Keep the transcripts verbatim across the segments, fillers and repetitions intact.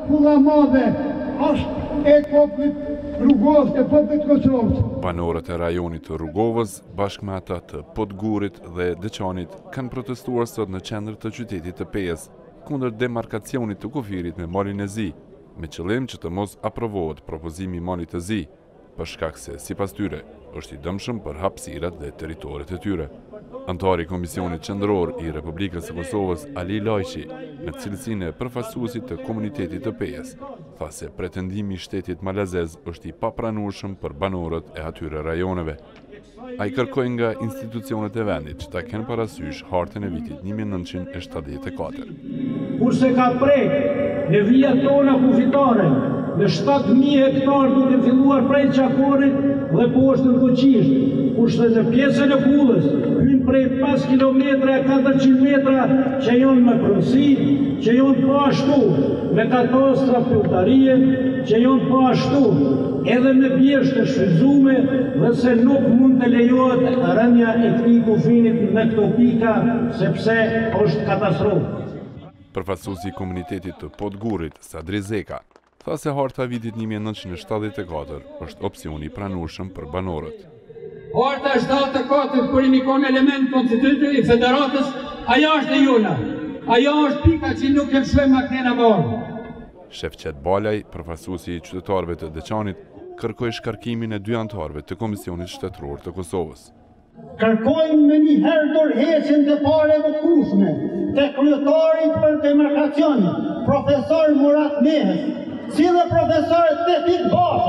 pulla madhe është e popullit Rrugovës, e popullit Kosovës. Banorët e rajonit të Rrugovës, bashkë me ata të Podgurit dhe Deçanit, kanë protestuar sot në qendër të qytetit të Pejës kundër demarkacionit të kufirit me malin e Zi, me qëllim që të mos aprovohet propozimi i malit të Zi, për shkak se sipas tyre është i dëmshëm për hapësirat dhe territoret e tyre. Antari i Komisionit Qendror i Republikës së Kosovës, Ali Lajqi, në cilësinë e përfaqësuesit të komunitetit të Pejës, tha se pretendimi i shtetit malazez është i papranueshëm për banorët e atyre rajoneve. Ai kërkoi nga institucionet e vendit që ta kenë parasysh hartën e vitit një mijë e nëntëqind e shtatëdhjetë e katër. Kurse ka prek në vijat tona kufitare, në shtatë mijë hektar duke filluar prej Qakorit dhe poshtë në Koqisht, kurse në pjesën e Kullës hyn prej pesë kilometra e katërqind metra që janë me pronësi, që janë po ashtu me katastra filltarie, që janë po ashtu edhe me bjeshtë të shfrytzume dhe se nuk mund të lejohet rënja e këtij kufinit në këto pika sepse është katastrofë. Përfaqësuesi i komunitetit të Podgurit, Sadri Zeka, tha se harta vitit një mijë e nëntëqind e shtatëdhjetë e katër është opsioni i pranueshëm për banorët. Harta e shtatëdhjetë e katërt kur i ka element konstitutiv i federatës, ajo është e jona. Ajo është pika që nuk e lëshojmë maknena bardhë. Shefqet Balaj, përfaqësuesi i qytetarëve të Deçanit, kërkoi shkarkimin e dy anëtarëve të Komisionit Shtetëror të Kosovës. Kërkojmë me një herë dorëheqjen të pareve kushme të kryetarit për demarkacion, profesor Murat Mehes, si dhe profesorët Tefik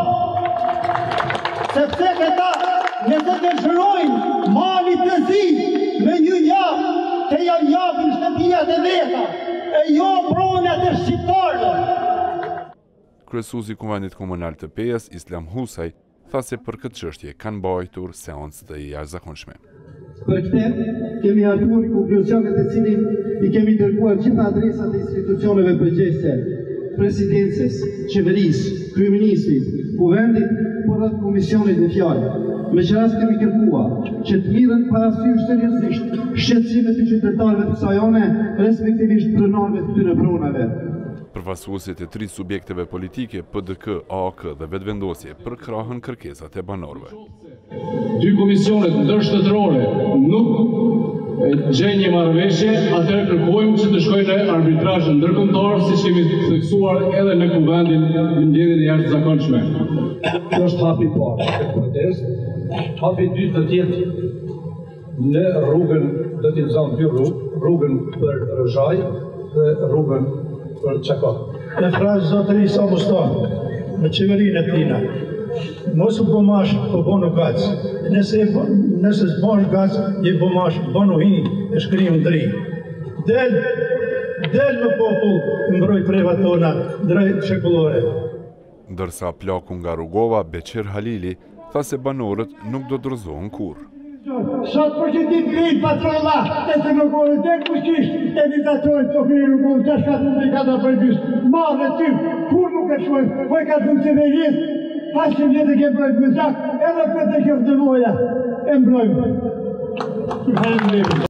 Basha, sepse këta nëse të zhërojnë malit të Zi me një javë, të ja japin shtëpijat e veta, e jo pronat e shqiptarëve. Kryesuesi i Kuvendit Komunal të Pejës, Islam Husaj, tha se për këtë çështje kanë mbajtur seancë të jashtëzakonshme. Për këtë, kemi hartuar konkluzione të cilin i kemi dërguar gjitha adresat e institucioneve përgjegjëse, presidencës, qeverisë, kryeministrit, kuvendit, por edhe komisionit në fjalë. Me që rast kemi kërkuar që të mirën parasysh seriozisht shqetësimet e qytetarëve të kësaj zone, respektivisht pronarëve të këtyre pronave. Përfaqësuesit e tri subjekteve politike, P D K, A A K dhe Vetëvendosje, përkrahën kërkesat e banorëve. Dy komisionet ndërshtetërore nuk gjejnë një marrëveshje, atëherë kërkojmë që të shkojnë në arbitrazh ndërkombëtar, siç kemi theksuar edhe në kuvendin në mbledhjen e jashtëzakonshme. Kjo është hapi i parë të protest. Hapi i dytë do të jetë në rrugën, do të nxjerrë dy rrugë, rrugën për Rëzhaj dhe rrugën për Qakor. Në frazë zotëri sa Mustafa, në qeverinë e tina, mos u bëmash po bënu gac. Nëse nëse s'bash gac, je bëmash bënu hi e shkrim ndri. Del, del në popull, mbroj preva tona, drejt shekullore. Ndërsa plaku nga Rrugova, Beqir Halili, tha se banorët nuk do dorëzohen kurrë. Sot për që ti krejt patrolla, e të nërgore të kushtisht, e vitatojnë të krejt nërgore, të shkatë në ka të përbys, marë ty, kur nuk e shojnë, po e ka të në qeverit, pasë vjetë ke mbrojt mëzak, edhe këtë e kjo të dënoja, e mbrojnë.